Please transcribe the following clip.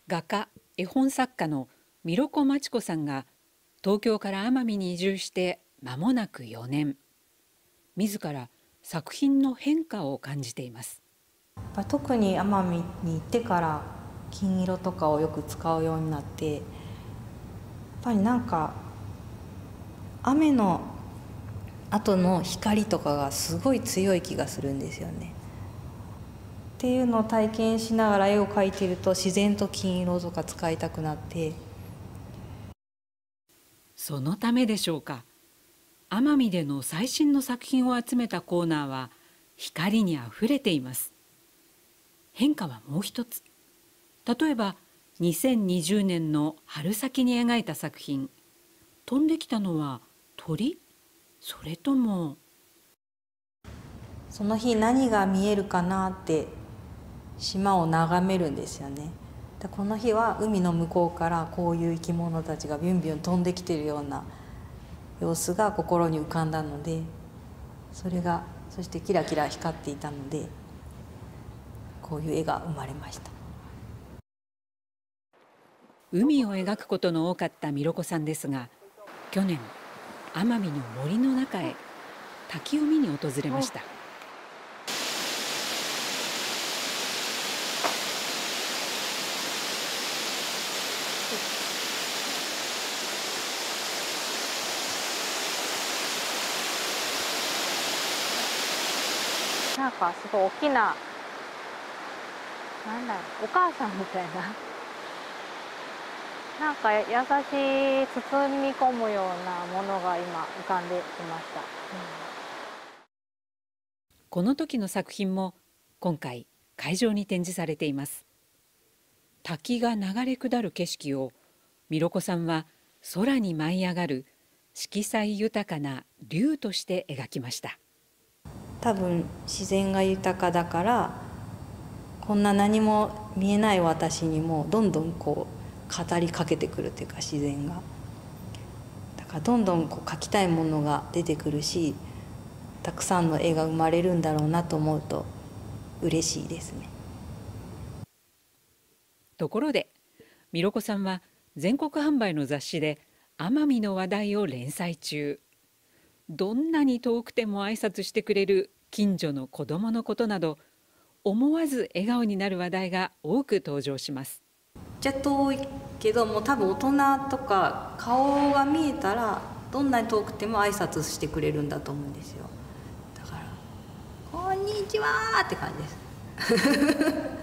画家、絵本作家のミロコ・マチコさんが東京から奄美に移住して間もなく4年。自ら作品の変化を感じています。 特に奄美に行ってから金色とかをよく使うようになって、やっぱりなんか雨の後の光とかがすごい強い気がするんですよね。っていうのを体験しながら絵を描いていると自然と金色とか使いたくなって。 そのためでしょうか、奄美での最新の作品を集めたコーナーは光にあふれています。変化はもう一つ。例えば2020年の春先に描いた作品、飛んできたのは鳥？それともその日何が見えるかなって島を眺めるんですよね。でこの日は海の向こうからこういう生き物たちがビュンビュン飛んできているような様子が心に浮かんだので、そしてキラキラ光っていたので、こういう絵が生まれました。 海を描くことの多かったミロコさんですが、去年奄美の森の中へ滝を見に訪れました。 なんかすごい大きな、なんだろう、お母さんみたいな、なんか優しい包み込むようなものが今浮かんできました。 この時の作品も今回会場に展示されています。滝が流れ下る景色をミロコさんは空に舞い上がる色彩豊かな竜として描きました。 多分自然が豊かだから、こんな何も見えない私にもどんどんこう語りかけてくるというか、自然がだからどんどんこう描きたいものが出てくるし、たくさんの絵が生まれるんだろうなと思うと嬉しいですね。 ところでミロコさんは全国販売の雑誌で奄美の話題を連載中。どんなに遠くても挨拶してくれる近所の子どものことなど、思わず笑顔になる話題が多く登場します。 じゃ遠いけども、多分大人とか顔が見えたらどんなに遠くても挨拶してくれるんだと思うんですよ。だから「こんにちは」って感じです